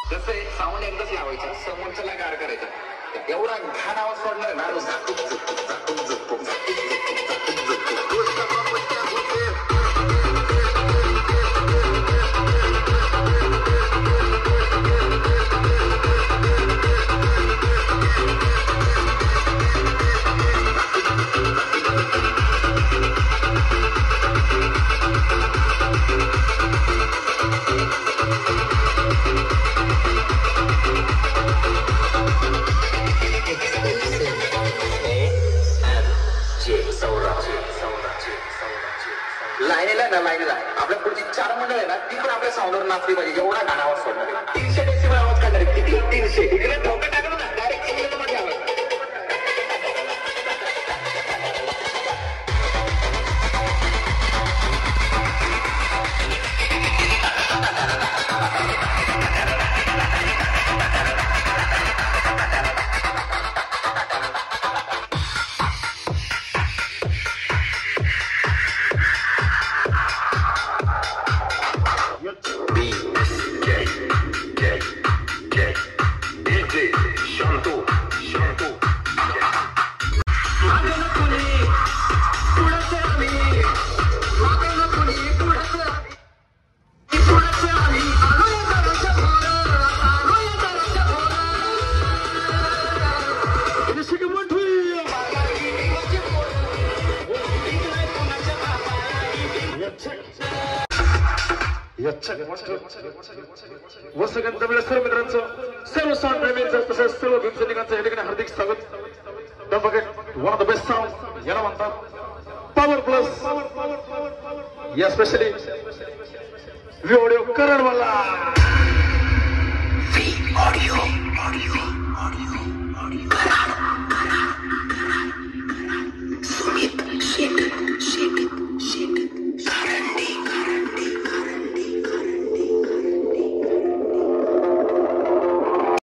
जसं एक साऊंड एकदाच लावायचा, समोरच्याला गार करायचा. एवढा घाण आवाज सोडणार ना, लाईनीला आपल्या पुढची 4 मंडळ आहे ना, ती पण आपल्या साऊंडवर नाचली पाहिजे. एवढा गाणं आवाज सोडणार. 300 डेसिबल आवाज काढणार. किती? 300. इकडे डोकं टाकलं ना, डायरेक्ट इकडे मध्ये आवाज. सर्व मित्रांचं, सर्व साऊंड प्रेमींचं तसेच सर्व भीमसैनिकांचं या ठिकाणी हार्दिक स्वागत. Don't forget, one of the best sound याला म्हणतात पॉवर प्लस. या स्पेशली व्हिडिओ करणवाला.